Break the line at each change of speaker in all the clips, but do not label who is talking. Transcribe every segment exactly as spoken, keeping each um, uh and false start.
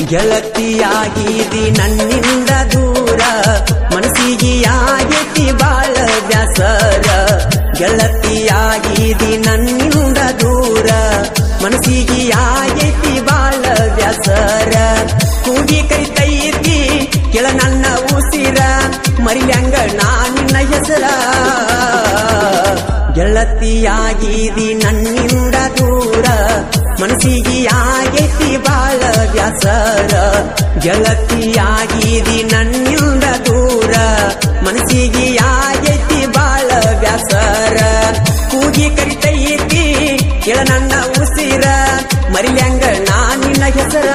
ಗೆಳತಿಯಾಗಿದಿ ನನ್ನಿಂದ ದೂರ ಮನಸ್ಸಿಗೆ ಆಗೈತಿ ಬಾಳ ಬ್ಯಾಸರ ಗೆಳತಿಯಾಗಿದಿ ನನ್ನಿಂದ ದೂರ ಮನಸ್ಸಿಗೆ ಆಗೈತಿ ಬಾಳ ಬ್ಯಾಸರ ಕೂಗಿ ಕರಿತೈತಿ ಕೆಳ ನನ್ನ ಉಸಿರ ಮರಿಲ್ಯಾಂಗ ನಾನಿನ್ನ ಹೆಸರ ಗೆಳತಿಯಾಗಿದಿ ನನ್ನಿಂದ ದೂರ ಮನಸ್ಸಿಗೆ ಆಗೈತಿ ಬಾಳ ಬ್ಯಾಸರ ಗೆಳತಿಯಾಗಿದಿ ನನ್ನಿಂದ ದೂರ ಮನಸ್ಸಿಗೆ ಆಗೈತಿ ಬಾಳ ಬ್ಯಾಸರ ಕೂಗಿ ಕರಿತೈತಿ ಕೆಳ ನನ್ನ ಉಸಿರ ಮರಿಲ್ಯಾಂಗ ನಾನಿನ್ನ ಹೆಸರ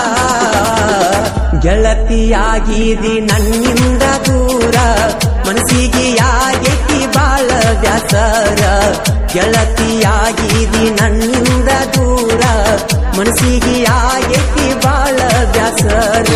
ಗೆಳತಿಯಾಗಿದಿ ನನ್ನಿಂದ ದೂರ ಮನಸ್ಸಿಗೆ ಆಗೈತಿ ಬಾಳ ಬ್ಯಾಸರ ಗೆಳತಿಯಾಗಿದಿ ನನ್ನಿಂದ ದೂರ ಮನಸ್ಸಿಗೆ ಆಗೈತಿ ಬಾಳ ಬ್ಯಾಸರ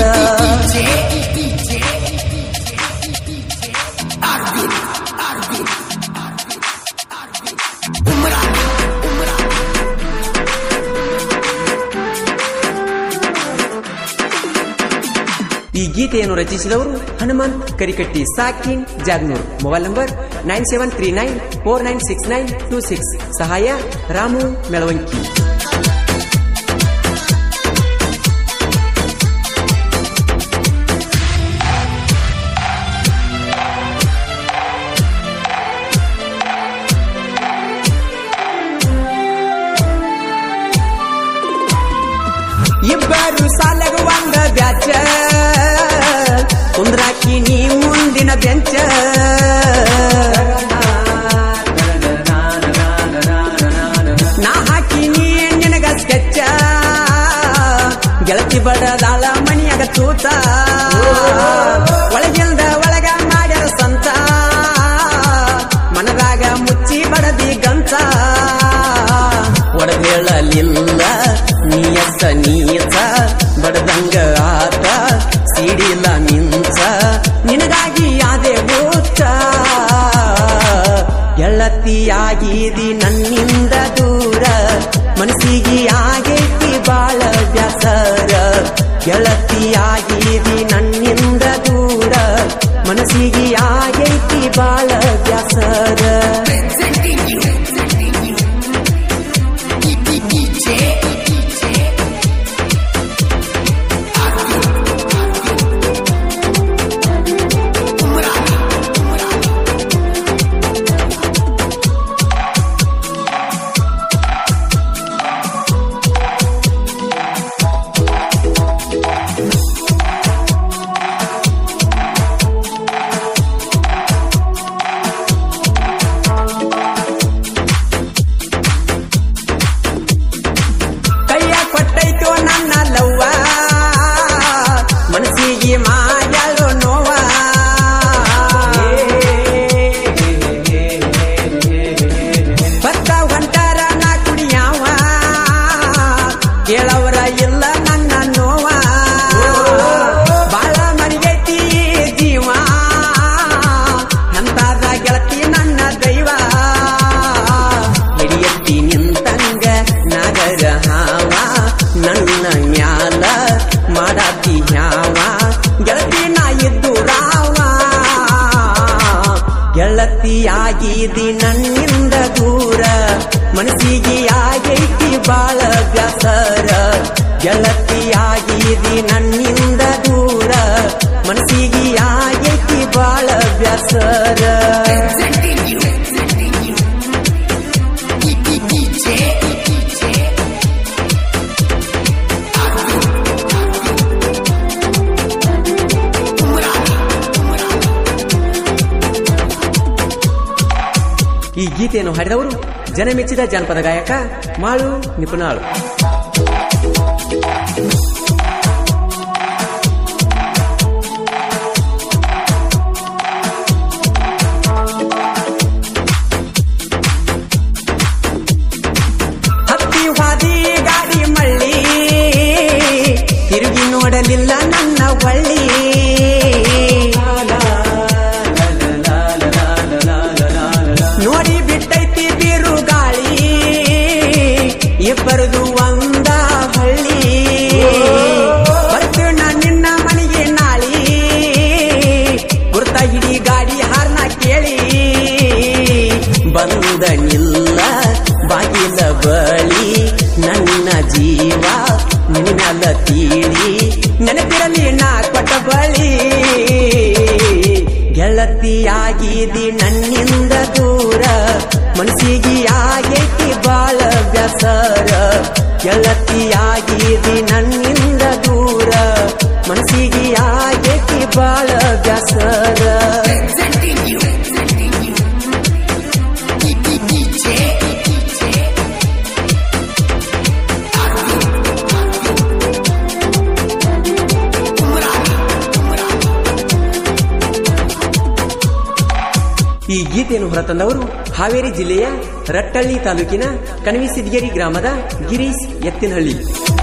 ಈ ಗೀತೆಯನ್ನು ರಚಿಸಿದವರು ಹನುಮಂತ್ ಕರಿಕಟ್ಟಿ ಸಾಕಿನ್ Jagnur mobile number nine seven three nine four nine six nine two six ಸಹಾಯ ರಾಮು ಮೆಳವಂಕಿ ಇಬ್ಬರು ಸಾಲಗ ಒಂದ ಬ್ಯಾಚ ಕುಂದ್ರಾಕಿ ನೀ ಮುಂದಿನ ಬೆಂಚ ನಾ ಹಾಕಿ ನೀ ನಿನಗ ಸ್ಕೆಚ್ಚ ಗೆಳತಿ ಬಡದಾಳ ಮನಿಯಾಗ ತೂತ ಒಳಗಿಲ್ದ ಒಳಗ ಮಾಡ್ಯಾರ ಸಂತ ಮನದಾಗ ಮುಚ್ಚಿ ಬಡದಿ ಗಂತ ಒಡದೇಳಲಿಲ್ಲ ನೀಯಸ ನೀಚ ಬಡದಂಗ ಆತ ಸಿಡಿಲ ಮಿಂಚ ನಿನಗಾಗಿ ಆದೆ ಹುಚ್ಚ ಗೆಳತಿಯಾಗಿದಿ ನನ್ನಿಂದ ದೂರ ಮನಸ್ಸಿಗೆ ಆಗೈತಿ ಬಾಳ ಬ್ಯಾಸರ ಗೆಳತಿಯಾಗಿದಿ ನನ್ನಿಂದ ದೂರ ಮನಸ್ಸಿಗೆ ಆಗೈತಿ ಬಾಳ ಬ್ಯಾಸರ ಕೇಳವರ ಇಲ್ಲ ನನ್ನ ನೋವ ಬಾಳ ಮರಿಗೈತಿ ಜೀವ ಅಂತಾದ ಗೆಳತಿ ನನ್ನ ದೈವ ಹಿಡಿಯತ್ತಿ ನಿಂತಂಗ ನಗರ ಹಾವ ನನ್ನ ಮ್ಯಾಲ ಮಾಡಾತಿ ಹ್ಯಾವ ಗೆಳತಿ ನಾ ಇದ್ದು ರಾವ ಗೆಳತಿಯಾಗಿದಿ ನನ್ನಿಂದ ದೂರ ಮನಸ್ಸಿಗೆ ಆಗೈತಿ ಬಾಳ ಬ್ಯಾಸರ ಗೆಳತಿಯಾಗಿದಿ ನನ್ನಿಂದ ದೂರ ಮನಸ್ಸಿಗೆ ಆಗೈತಿ ಬಾಳ ಬ್ಯಾಸರ ಈ ಗೀತೆಯನ್ನು ಹಾಡಿದವರು ಜನಮೆಚ್ಚಿದ ಜಾನಪದ ಗಾಯಕ ಮಾಳು ನಿಪುಣಾಳು. ಹತ್ತಿ ಹಾದಿ ಗಾಡಿ ಮಳ್ಳಿ ತಿರುಗಿ ನೋಡಲಿಲ್ಲ ನನ್ನ ಬಳ್ಳಿ ನೋಡಿ ಬಿಟ್ಟೈತಿ ಬಿರು ಗಾಳಿ ಇಬ್ಬರದು ಗೆಳತಿಯಾಗಿದಿ ನನ್ನಿಂದ ದೂರ ಮನಸ್ಸಿಗೆ ಆಗೈತಿ ಬಾಳ ಬ್ಯಾಸರ ಗೆಳತಿಯಾಗಿದಿ ನನ್ನಿಂದ ದೂರ ಮನಸ್ಸಿಗೆ ಆಗೈತಿ ಬಾಳ ಬ್ಯಾಸರ ಈ ಗೀತೆಯನ್ನು ಹೊರತಂದವರು ಹಾವೇರಿ ಜಿಲ್ಲೆಯ ರಟ್ಟಳ್ಳಿ ತಾಲೂಕಿನ ಕಣವಿಸಿದ್ಗೇರಿ ಗ್ರಾಮದ ಗಿರೀಶ್ ಎತ್ತಿನಹಳ್ಳಿ.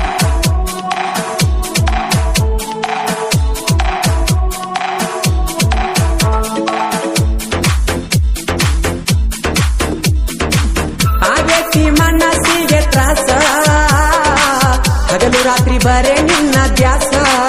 ಆಗೈತಿ ಮನಸ್ಸಿಗೆ ತ್ರಾಸ ಹಗಲು ರಾತ್ರಿ ಬರೇ ನಿನ್ನ ದ್ಯಾಸ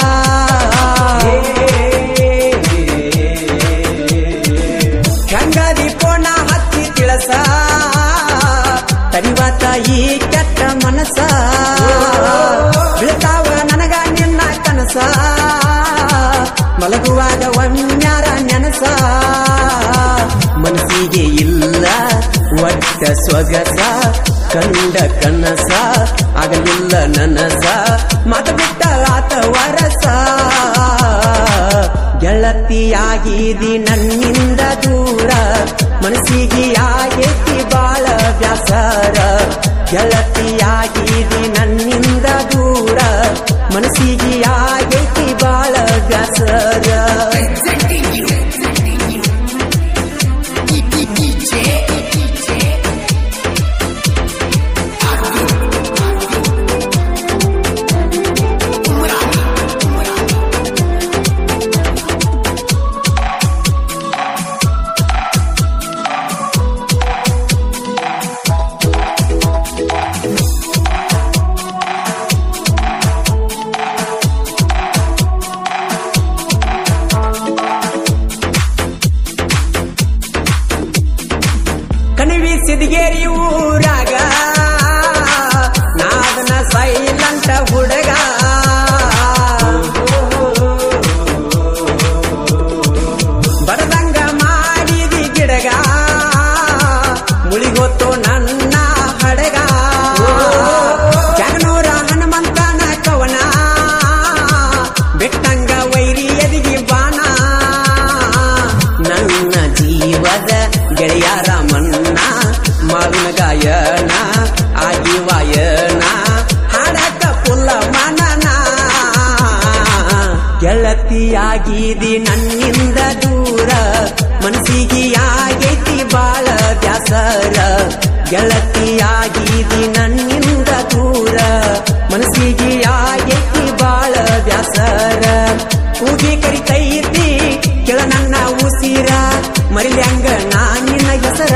ತರಿವಾತ ಈ ಕೆಟ್ಟ ಮನಸ ಬೀಳ್ತಾವ ನನಗ ನಿನ್ನ ಕನಸ ಮಲಗುವಾಗ ಒಮ್ಮ್ಯಾರ ನೆನಸ ಮನಸ್ಸಿಗೆ ಇಲ್ಲ ಒಟ್ಟ ಸೊಗಸ ಕಂಡ ಕನಸ ಆಗಲಿಲ್ಲ ನನಸ ಮಾತ ಬಿಟ್ಟಲಾತ ವರಸ ಗೆಳತಿಯಾಗಿದಿ ನನ್ನಿಂದ ದೂರ ಮನಸ್ಸಿಗೆ ಆಗೈತಿ ಬಾಳ ಬ್ಯಾಸರ ಗೆಳತಿಯಾಗಿದಿ ನನ್ನಿಂದ ದೂರ ಮನಸ್ಸಿಗೆ ಆಗೈತಿ ಬಾಳ ಬ್ಯಾಸರ ಸಿದ್ಗೇರಿ ಊರಾಗ ನಾದನ ಸೈಲಂಟ ಹುಡುಗ ಬಡದಂಗ ಮಾಡಿದಿ ಗಿಡಗ ಮುಳಿಗೊತ್ತು ನನ್ನ ಹಡಗ ಜಗನೂರ ಹನುಮಂತನ ಕವನ ಬೆಟ್ಟಂಗ ವೈರಿ ಎದಿಗಿ ಬಾನ ನನ್ನ ಜೀವದ ಗೆಳೆಯರ ಮನ್ನ ಮಾವಿನ ಗಾಯನ ಆಗಿ ವಾಯನ ಹಾಡಕ ಪುಲ್ಲ ಮನನ ಗೆಳತಿಯಾಗಿದಿ ನನ್ನಿಂದ ದೂರ ಮನಸ್ಸಿಗೆ ಆಗೈತಿ ಬಾಳ ಬ್ಯಾಸರ ಗೆಳತಿಯಾಗಿದಿ ನನ್ನಿಂದ ದೂರ ಮನಸ್ಸಿಗೆ ಆಗೈತಿ ಬಾಳ ಬ್ಯಾಸರ ಕೂಗಿ ಕರಿತೈತಿ ಕೆಳ ನನ್ನ ಉಸಿರ ಮರಿಲ್ಯಾಂಗ ನಾನಿನ ಹೆಸರ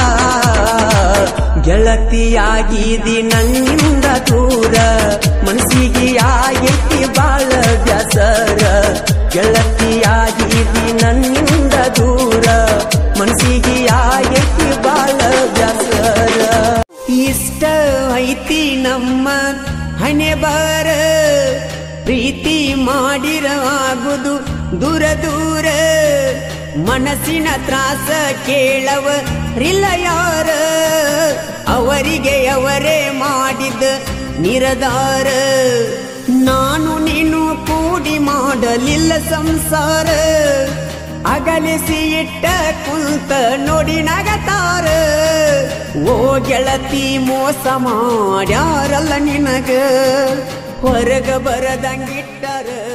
ಗೆಳತಿಯಾಗಿದಿ ನನ್ನಿಂದ ದೂರ ಮನಸ್ಸಿಗೆ ಆಗೈತಿ ಬಾಳ ಬ್ಯಾಸರ ಗೆಳತಿಯಾಗಿದಿ ನನ್ನಿಂದ ದೂರ ಮನಸ್ಸಿಗೆ ಆಗೈತಿ ಬಾಳ ಬ್ಯಾಸರ ಇಷ್ಟ ಐತಿ ನಮ್ಮ ಹಣೆ ಬಾರ ಪ್ರೀತಿ ಮಾಡಿರ ಆಗುದು ದೂರ ದೂರ ಮನಸ್ಸಿನ ತ್ರಾಸ ಕೇಳವ ರಿಲ್ಲ ಯಾರ ಅವರಿಗೆ ಅವರೇ ಮಾಡಿದ ನಿರದಾರ ನಾನು ನೀನು ಕೂಡಿ ಮಾಡಲಿಲ್ಲ ಸಂಸಾರ ಅಗಲಿಸಿ ಇಟ್ಟ ಕುಂತ ನೋಡಿ ನಗತಾರ ಓ ಗೆಳತಿ ಮೋಸ ಮಾಡ್ಯಾರಲ್ಲ ನಿನಗ ಹೊರಗ ಬರದಂಗಿಟ್ಟರ